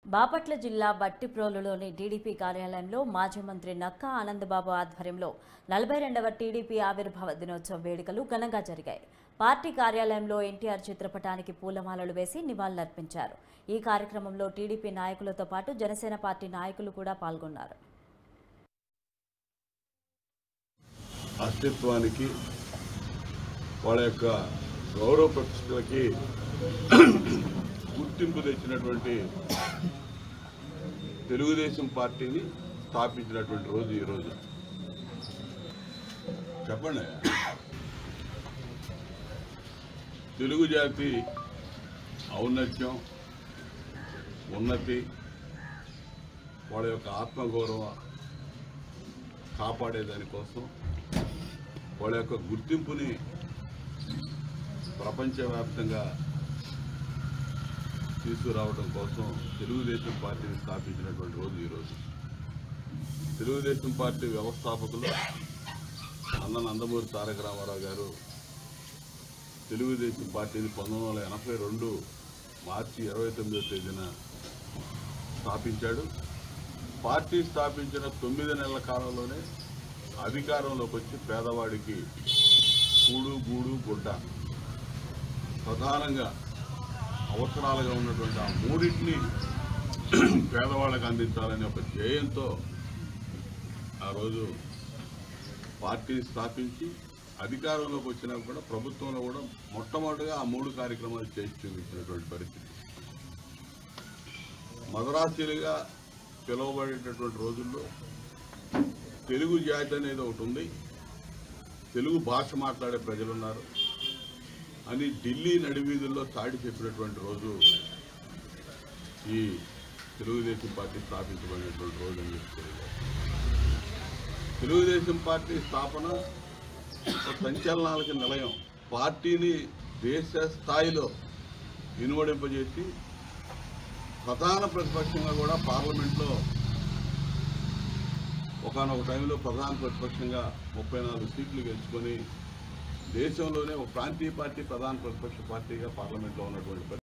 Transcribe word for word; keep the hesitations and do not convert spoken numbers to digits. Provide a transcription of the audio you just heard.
బాపట్ల జిల్లా బట్టిప్రోలులోని టీడీపీ కార్యాలయంలో మాజీ మంత్రి నక్కా ఆనందబాబు ఆధ్వర్యంలో నలభై రెండవ టీడీపీ ఆవిర్భావ దినోత్సవ వేడుకలు ఘనంగా జరిగాయి. పార్టీ కార్యాలయంలో ఎన్టీఆర్ చిత్రపటానికి పూలమాలలు వేసి నివాళులర్పించారు. ఈ కార్యక్రమంలో టీడీపీ నాయకులతో పాటు జనసేన పార్టీ నాయకులు కూడా పాల్గొన్నారు. అస్తిత్వానికి వాళ్ళ యొక్క గౌరవ ప్రతిష్టలకి గుర్తింపు తెచ్చినటువంటి తెలుగుదేశం పార్టీని స్థాపించినటువంటి రోజు ఈరోజు. చెప్పండి, తెలుగు జాతి ఔన్నత్యం, ఉన్నతి, వాళ్ళ యొక్క ఆత్మగౌరవం కాపాడేదానికోసం, వాళ్ళ యొక్క గుర్తింపుని ప్రపంచవ్యాప్తంగా తీసుకురావడం కోసం తెలుగుదేశం పార్టీని స్థాపించినటువంటి రోజు ఈరోజు. తెలుగుదేశం పార్టీ వ్యవస్థాపకులు అన్న నందమూరి తారక రామారావు గారు తెలుగుదేశం పార్టీని పంతొమ్మిది వందల ఎనభై రెండు మార్చి ఇరవై తొమ్మిదో తేదీన స్థాపించాడు. పార్టీ స్థాపించిన తొమ్మిది నెలల కాలంలోనే అధికారంలోకి వచ్చి పేదవాడికి కూడు గూడు గుడ్డ ప్రధానంగా అవసరాలుగా ఉన్నటువంటి ఆ మూడింటిని పేదవాళ్ళకు అందించాలనే ఒక ధ్యేయంతో ఆ రోజు పార్టీని స్థాపించి అధికారంలోకి వచ్చినా కూడా ప్రభుత్వంలో కూడా మొట్టమొదటిగా ఆ మూడు కార్యక్రమాలు చేసి చూపించినటువంటి పరిస్థితి. మదరాసీలుగా పిలువబడేటటువంటి రోజుల్లో తెలుగు జాతి అనేది ఒకటి ఉంది, తెలుగు భాష మాట్లాడే ప్రజలున్నారు అని ఢిల్లీ నడివీధుల్లో చాటి చెప్పినటువంటి రోజు ఈ తెలుగుదేశం పార్టీ స్థాపించబడినటువంటి రోజు అని చెప్తారు. తెలుగుదేశం పార్టీ స్థాపన సంచలనాలకి నిలయం. పార్టీని దేశ స్థాయిలో ఇనువడింపజేసి ప్రధాన ప్రతిపక్షంగా కూడా పార్లమెంట్లో ఒకనొక టైంలో ప్రధాన ప్రతిపక్షంగా ముప్పై నాలుగు సీట్లు గెలుచుకొని దేశంలోనే ఒక ప్రాంతీయ పార్టీ ప్రధాన ప్రతిపక్ష పార్టీగా పార్లమెంట్లో ఉన్నటువంటి